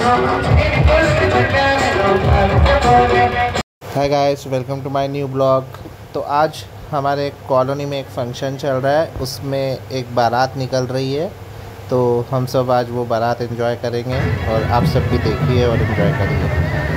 Hi guys, welcome to my new blog. तो आज हमारे कॉलोनी में एक फंक्शन चल रहा है, उसमें एक बारात निकल रही है। तो हम सब आज वो बारात एंजॉय करेंगे और आप सब भी देखिए और एंजॉय करिए।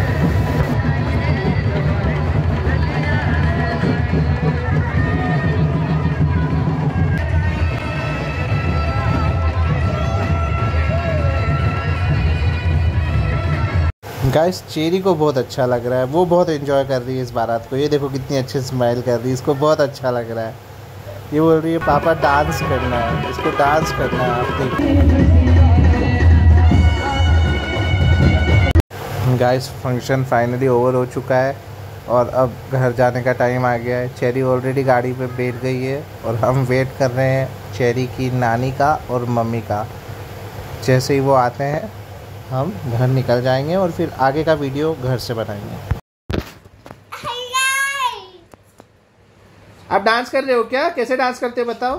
गाइस, चेरी को बहुत अच्छा लग रहा है, वो बहुत एंजॉय कर रही है इस बारात को। ये देखो कितनी अच्छी स्माइल कर रही है, इसको बहुत अच्छा लग रहा है। ये बोल रही है पापा डांस करना है, इसको डांस करना है। आप देखिए गाइस, फंक्शन फाइनली ओवर हो चुका है और अब घर जाने का टाइम आ गया है। चेरी ऑलरेडी गाड़ी पे बैठ गई है और हम वेट कर रहे हैं चेरी की नानी का और मम्मी का। जैसे ही वो आते हैं हम घर निकल जाएंगे और फिर आगे का वीडियो घर से बनाएंगे। आप डांस कर रहे हो क्या? कैसे डांस करते हो बताओ।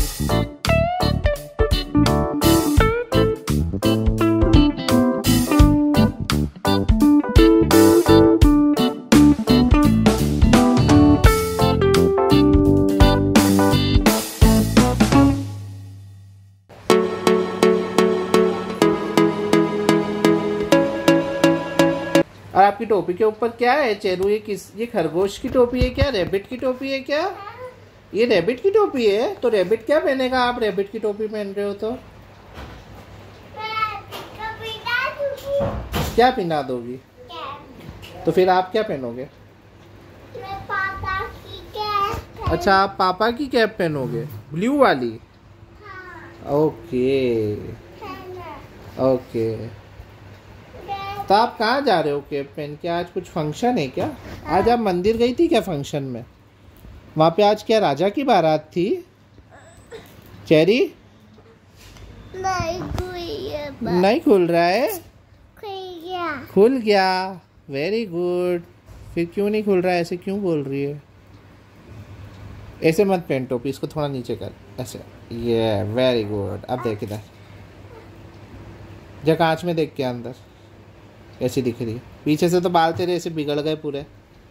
और आपकी टोपी के ऊपर क्या है चेरू? ये खरगोश की टोपी है क्या? रैबिट की टोपी है क्या? ये रैबिट की टोपी है। तो रैबिट क्या पहनेगा? आप रैबिट की टोपी पहन रहे हो तो क्या पहना दोगी? तो फिर आप क्या पहनोगे? पापा की कैप। अच्छा, आप पापा की कैप पहनोगे, ब्लू वाली। हाँ। Okay okay. तो आप कहाँ जा रहे हो कैप पहन के? आज कुछ फंक्शन है क्या? आज आप मंदिर गई थी क्या फंक्शन में? वहाँ पे आज क्या राजा की बारात थी? चेरी नहीं खुल रहा है। खुल गया, वेरी गुड। फिर क्यों नहीं खुल रहा है? ऐसे क्यों बोल रही है? ऐसे मत पहन टोपी, इसको थोड़ा नीचे कर, ऐसे। ये वेरी गुड। अब देख इधर, जब कांच में देख के अंदर ऐसी दिख रही है। पीछे से तो बाल तेरे ऐसे बिगड़ गए पूरे।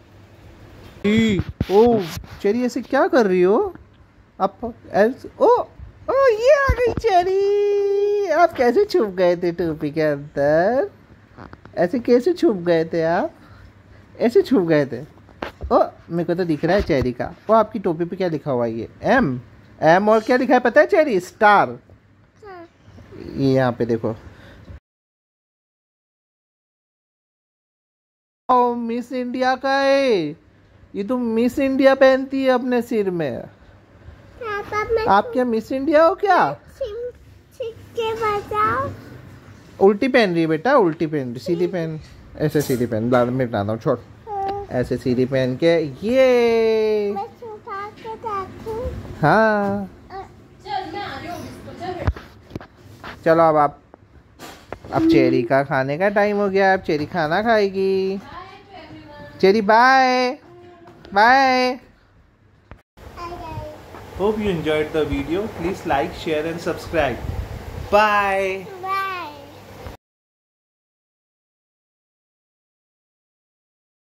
ओ चेरी, ऐसे क्या कर रही हो? आप ओ ये आ गई चेरी। आप कैसे छुप गए थे टोपी के अंदर? ऐसे कैसे छुप गए थे आप? ऐसे छुप गए थे? ओ मेरे को तो दिख रहा है चेरी का। वो आपकी टोपी पे क्या लिखा हुआ है? ये एम और क्या लिखा है पता है चेरी? स्टार। ये यहाँ पे देखो। ओ मिस इंडिया का है ये। तो मिस इंडिया पहनती है अपने सिर में। आप क्या मिस इंडिया हो क्या? उल्टी पहन रही है बेटा, उल्टी पहन रही। सीधी पहन, ऐसे सीधी पहन। बाद में बताता हूँ, छोड़। ऐसे सीधी पहन के ये। हाँ चलो, अब चेरी का खाने का टाइम हो गया। अब चेरी खाना खाएगी। Cherry bye bye. Hope you enjoyed the video. Please like, share and subscribe. Bye.